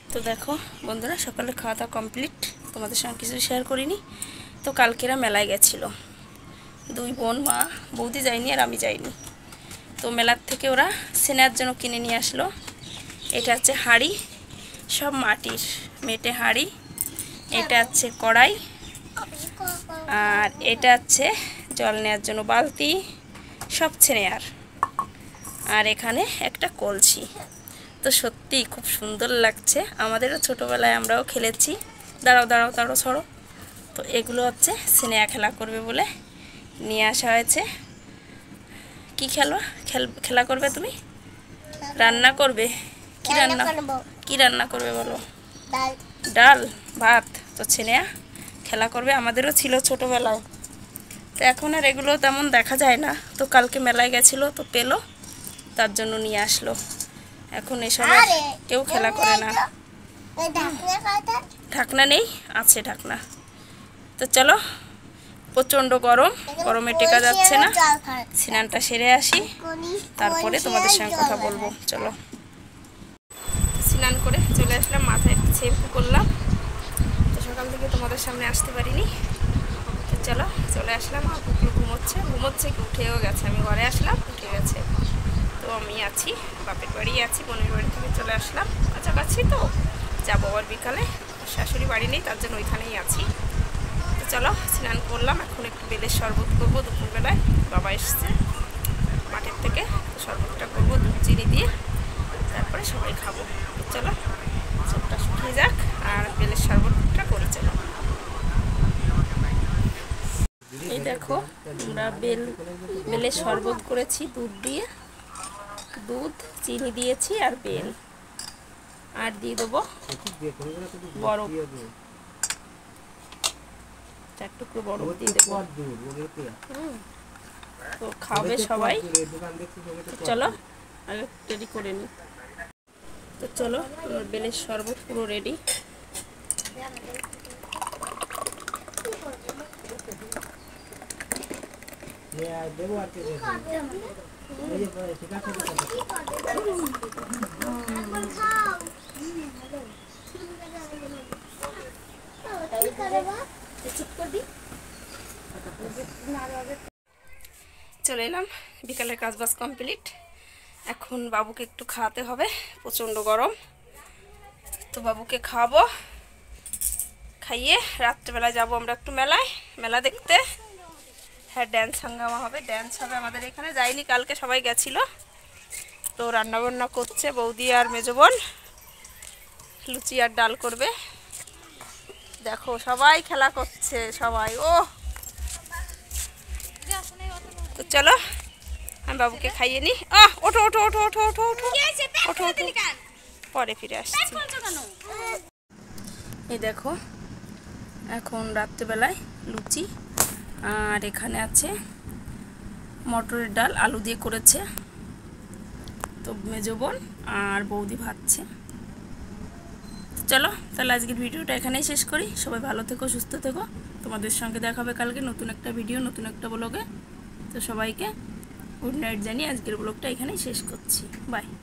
তো দেখো বন্ধুরা, সকালে খাওয়া দাওয়া কমপ্লিট। তোমাদের সঙ্গে কিছু শেয়ার করিনি। তো কালকেরা মেলায় গেছিলো, দুই বোন, মা বৌদি যায়নি আর আমি যাইনি। তো মেলার থেকে ওরা সেনার জন্য কিনে নিয়ে আসলো। এটা হচ্ছে হাঁড়ি, সব মাটির মেটে হাঁড়ি। এটা হচ্ছে কড়াই, আর এটা হচ্ছে জল নেওয়ার জন্য বালতি, সব নেয়ার। আর এখানে একটা কলসি। তো সত্যি খুব সুন্দর লাগছে। আমাদেরও ছোটোবেলায় আমরাও খেলেছি। দাঁড়াও দাঁড়াও দাঁড়াও সরো। তো এগুলো হচ্ছে সিনেয়া খেলা করবে বলে নিয়ে আসা হয়েছে। কি খেলা করবে তুমি? রান্না করবে? কি রান্না করবে বলো? ডাল ভাত। তো সিনেয়া খেলা করবে। আমাদেরও ছিল ছোটোবেলায়, তো এখন আর এগুলো তেমন দেখা যায় না। তো কালকে মেলায় গেছিলো, তো পেলো, তার জন্য নিয়ে আসলো। এখন এসব কেউ খেলা করে না। ঢাকনা নেই, আছে ঢাকনা। তো চলো, প্রচণ্ড গরম, গরমে টেকা যাচ্ছে না। স্নানটা সেরে আসি, তারপরে তোমাদের সঙ্গে কথা বলবো। চলো, স্নান করে চলে আসলাম, মাথায় একটু শ্যাম্পু করলাম। তো সকাল থেকে তোমাদের সামনে আসতে পারিনি। তো চলো চলে আসলাম। আর পুকুর ঘুমোচ্ছে কি, উঠেও গেছে। আমি ঘরে আসলাম, উঠে গেছে। তো আমি আছি, বাপের বাড়ি আছি, বোনের বাড়ি থেকে চলে আসলাম। কাছাকাছি তো যাবো আবার বিকালে। শাশুড়ি বাড়ি নেই, তার জন্য ওইখানেই আছি। তো চলো, স্নান করলাম। এখন একটু বেলের শরবত করবো দুপুরবেলায়। বাবা এসছে মাঠের থেকে, শরবতটা করবো দুধ চিনি দিয়ে, তারপরে সবাই খাবো। চলো, চোখটা শুকিয়ে যাক আর বেলের শরবতটা করি। চলো, এই দেখো আমরা বেলের শরবত করেছি দুধ দিয়ে। দুধ চিনি দিয়েছি আর বেল, আর দিয়ে দেবো বরফ, 4 টুকরো বরফ দিয়ে দেবো। তো খাবে সবাই। চলো আগে রেডি করে নিই। তো চলো, আমার বেলের শরবত পুরো রেডি। চলে এলাম, বিকালের কাজবাজ কমপ্লিট। এখন বাবুকে একটু খাওয়াতে হবে, প্রচণ্ড গরম। তো বাবুকে খাওয়াবো, খাইয়ে রাত্রেবেলায় যাবো আমরা একটু মেলা দেখতে। হ্যাঁ, ড্যান্স হাঙ্গামা হবে, ড্যান্স হবে আমাদের এখানে। যাইনি কালকে, সবাই গেছিল। তো রান্নাবান্না করছে বৌদি আর মেজো বোন, লুচি আর ডাল করবে। দেখো সবাই খেলা করছে, সবাই। ও তো চলো, আমি বাবুকে খাইয়ে নিই। ওঠো ওঠো ওঠো ওঠো ওঠো ওঠো ওঠো ওঠো, পরে ফিরে আসছি। এই দেখো, এখন রাত্রেবেলায় লুচি, আর এখানে আছে মটরের ডাল, আলু দিয়ে করেছে। তো মেজো বোন আর বৌদি ভাজছে। চলো তাহলে আজকের ভিডিওটা এখানেই শেষ করি। সবাই ভালো থেকো, সুস্থ থেকো। তোমাদের সঙ্গে দেখা হবে কালকে নতুন একটা ভিডিও, নতুন একটা ব্লগে। তো সবাইকে গুড নাইট জানিয়ে আজকের ব্লগটা এখানেই শেষ করছি। বাই।